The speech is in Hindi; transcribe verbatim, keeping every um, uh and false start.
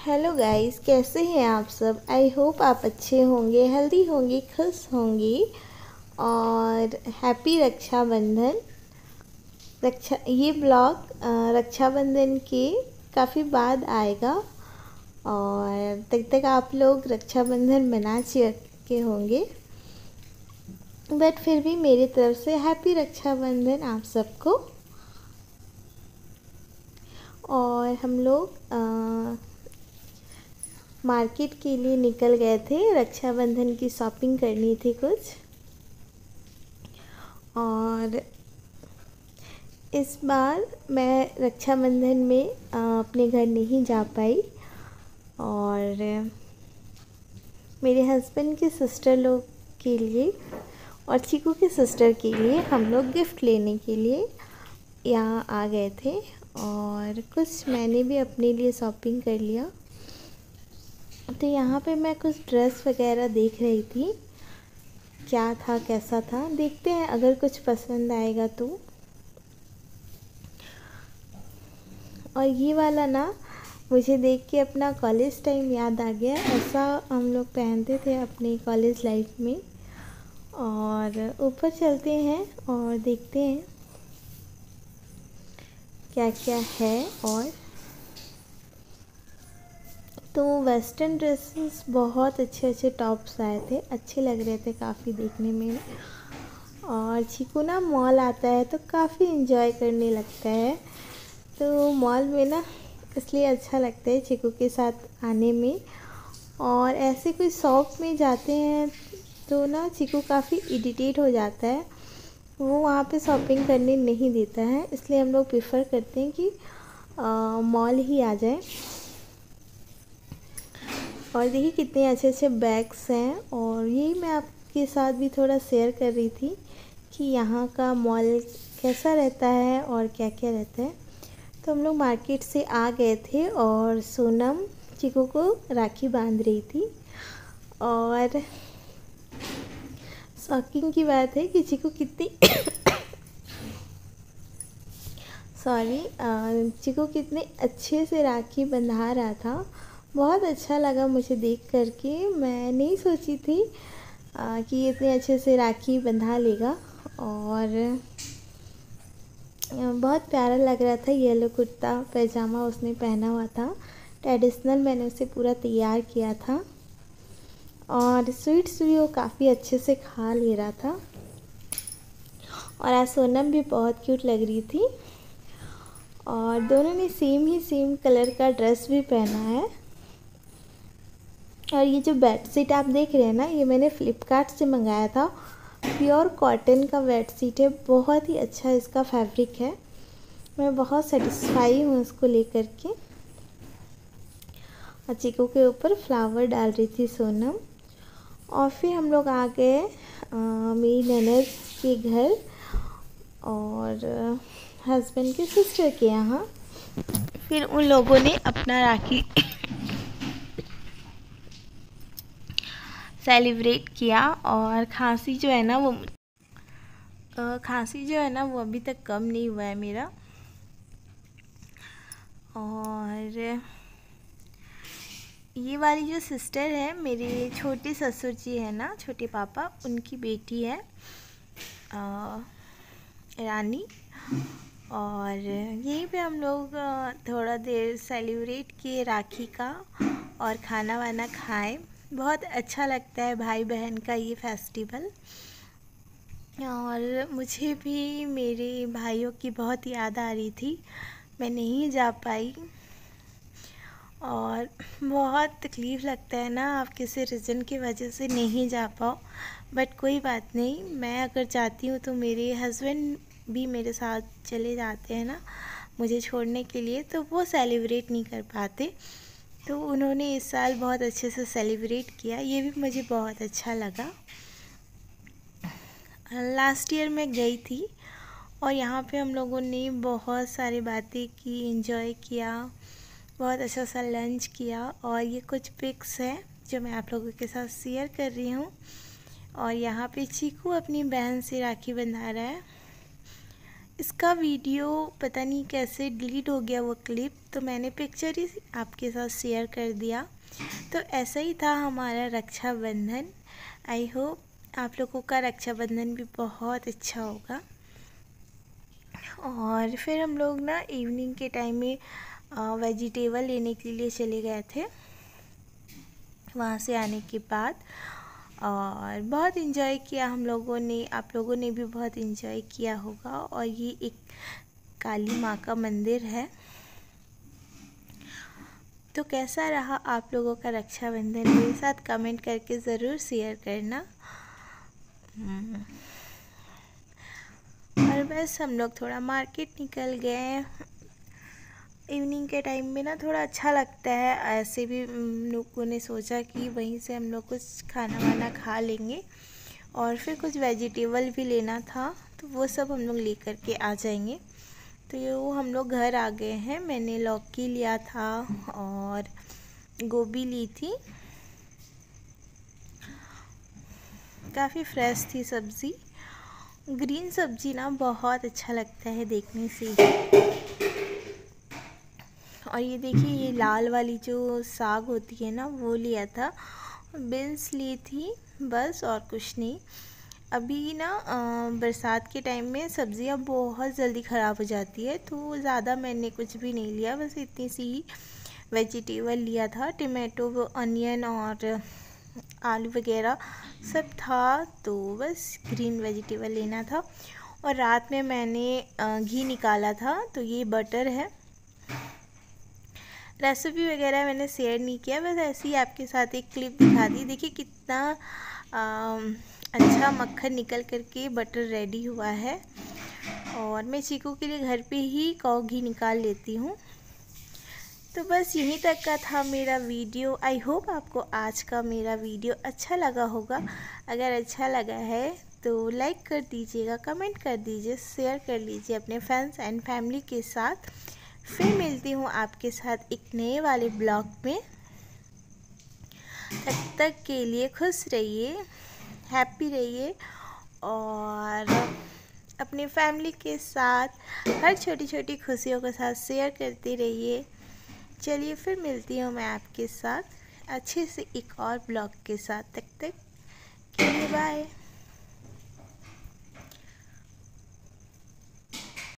हेलो गाइस, कैसे हैं आप सब। आई होप आप अच्छे होंगे, हेल्दी होंगे, खुश होंगे। और हैप्पी रक्षाबंधन। रक्षा ये ब्लॉग रक्षाबंधन के काफ़ी बाद आएगा और तब तक आप लोग रक्षाबंधन मना चुके होंगे। बट फिर भी मेरी तरफ से हैप्पी रक्षाबंधन आप सबको। और हम लोग आ, मार्केट के लिए निकल गए थे, रक्षाबंधन की शॉपिंग करनी थी कुछ। और इस बार मैं रक्षाबंधन में अपने घर नहीं जा पाई और मेरे हस्बैंड के सिस्टर लोग के लिए और चीकू के सिस्टर के लिए हम लोग गिफ्ट लेने के लिए यहाँ आ गए थे। और कुछ मैंने भी अपने लिए शॉपिंग कर लिया। तो यहाँ पे मैं कुछ ड्रेस वगैरह देख रही थी, क्या था कैसा था, देखते हैं अगर कुछ पसंद आएगा तो। और ये वाला ना मुझे देख के अपना कॉलेज टाइम याद आ गया। ऐसा हम लोग पहनते थे अपने कॉलेज लाइफ में। और ऊपर चलते हैं और देखते हैं क्या क्या है। और तो वेस्टर्न ड्रेसेस, बहुत अच्छे अच्छे टॉप्स आए थे, अच्छे लग रहे थे काफ़ी देखने में। और चीकू ना मॉल आता है तो काफ़ी इन्जॉय करने लगता है। तो मॉल में ना इसलिए अच्छा लगता है चीकू के साथ आने में। और ऐसे कोई शॉप में जाते हैं तो ना चीकू काफ़ी इरिटेट हो जाता है, वो वहाँ पे शॉपिंग करने नहीं देता है। इसलिए हम लोग प्रेफर करते हैं कि मॉल ही आ जाए। और देखिए कितने अच्छे अच्छे बैग्स हैं। और यही मैं आपके साथ भी थोड़ा शेयर कर रही थी कि यहाँ का मॉल कैसा रहता है और क्या क्या रहता है। तो हम लोग मार्केट से आ गए थे और सोनम चीकू को राखी बांध रही थी। और शॉकिंग की बात है कि चीकू कितनी सॉरी चीकू कितने अच्छे से राखी बंधा रहा था। बहुत अच्छा लगा मुझे देख कर के। मैं नहीं सोची थी आ, कि इतने अच्छे से राखी बंधा लेगा। और बहुत प्यारा लग रहा था। येलो कुर्ता पैजामा उसने पहना हुआ था, ट्रेडिशनल। मैंने उसे पूरा तैयार किया था। और स्वीट्स भी वो काफ़ी अच्छे से खा ले रहा था। और आज सोनम भी बहुत क्यूट लग रही थी। और दोनों ने सेम ही सेम कलर का ड्रेस भी पहना है। और ये जो बेडशीट आप देख रहे हैं ना, ये मैंने फ़्लिपकार्ट से मंगाया था। प्योर कॉटन का बेडशीट है, बहुत ही अच्छा इसका फैब्रिक है। मैं बहुत सेटिस्फाई हूँ इसको लेकर के। और चीकू के ऊपर फ्लावर डाल रही थी सोनम। और फिर हम लोग आ गए मेरी ननद के घर और हस्बैंड के सिस्टर के यहाँ। फिर उन लोगों ने अपना राखी सेलिब्रेट किया। और खांसी जो है ना वो खांसी जो है ना वो अभी तक कम नहीं हुआ है मेरा। और ये वाली जो सिस्टर है, मेरे छोटे ससुर जी है ना, छोटे पापा, उनकी बेटी है आ, रानी। और यहीं पे हम लोग थोड़ा देर सेलिब्रेट किए राखी का और खाना वाना खाए। बहुत अच्छा लगता है भाई बहन का ये फेस्टिवल। और मुझे भी मेरे भाइयों की बहुत याद आ रही थी, मैं नहीं जा पाई। और बहुत तकलीफ़ लगता है ना, आप किसी रीज़न की वजह से नहीं जा पाओ। बट कोई बात नहीं, मैं अगर जाती हूँ तो मेरे हस्बैंड भी मेरे साथ चले जाते हैं ना मुझे छोड़ने के लिए, तो वो सेलिब्रेट नहीं कर पाते। तो उन्होंने इस साल बहुत अच्छे से सेलिब्रेट किया, ये भी मुझे बहुत अच्छा लगा। लास्ट ईयर मैं गई थी और यहाँ पे हम लोगों ने बहुत सारी बातें की, एंजॉय किया, बहुत अच्छा सा लंच किया। और ये कुछ पिक्स हैं जो मैं आप लोगों के साथ शेयर कर रही हूँ। और यहाँ पे चीकू अपनी बहन से राखी बंधा रहा है। इसका वीडियो पता नहीं कैसे डिलीट हो गया वो क्लिप, तो मैंने पिक्चर ही आपके साथ शेयर कर दिया। तो ऐसा ही था हमारा रक्षाबंधन। आई होप आप लोगों का रक्षाबंधन भी बहुत अच्छा होगा। और फिर हम लोग ना इवनिंग के टाइम में वेजिटेबल लेने के लिए चले गए थे। वहाँ से आने के बाद और बहुत इन्जॉय किया हम लोगों ने, आप लोगों ने भी बहुत इन्जॉय किया होगा। और ये एक काली माँ का मंदिर है। तो कैसा रहा आप लोगों का रक्षाबंधन, मेरे साथ कमेंट करके ज़रूर शेयर करना। और बस हम लोग थोड़ा मार्केट निकल गए। इवनिंग के टाइम में ना थोड़ा अच्छा लगता है। ऐसे भी हम लोगों ने सोचा कि वहीं से हम लोग कुछ खाना वाना खा लेंगे और फिर कुछ वेजिटेबल भी लेना था, तो वो सब हम लोग ले कर के आ जाएंगे। तो ये वो हम लोग घर आ गए हैं। मैंने लौकी लिया था और गोभी ली थी, काफ़ी फ्रेश थी सब्ज़ी। ग्रीन सब्ज़ी ना बहुत अच्छा लगता है देखने से। और ये देखिए, ये लाल वाली जो साग होती है ना, वो लिया था। बीन्स ली थी बस, और कुछ नहीं। अभी ना बरसात के टाइम में सब्ज़ियाँ बहुत जल्दी ख़राब हो जाती है, तो ज़्यादा मैंने कुछ भी नहीं लिया, बस इतनी सी ही वेजिटेबल लिया था। टमाटो, अनियन और आलू वगैरह सब था, तो बस ग्रीन वेजिटेबल लेना था। और रात में मैंने घी निकाला था, तो ये बटर है। रेसिपी वगैरह मैंने शेयर नहीं किया, बस ऐसे ही आपके साथ एक क्लिप दिखा दी। देखिए कितना आ, अच्छा मक्खन निकल करके बटर रेडी हुआ है। और मैं चीकू के लिए घर पे ही काऊ घी निकाल लेती हूँ। तो बस यहीं तक का था मेरा वीडियो। आई होप आपको आज का मेरा वीडियो अच्छा लगा होगा। अगर अच्छा लगा है तो लाइक कर दीजिएगा, कमेंट कर दीजिए, शेयर कर लीजिए अपने फ्रेंड्स एंड फैमिली के साथ। फिर मिलती हूँ आपके साथ एक नए वाले ब्लॉग में। तब तक के लिए खुश रहिए, हैप्पी रहिए और अपने फैमिली के साथ हर छोटी छोटी खुशियों के साथ शेयर करते रहिए। चलिए फिर मिलती हूँ मैं आपके साथ अच्छे से एक और ब्लॉग के साथ। तब तक के लिए बाय।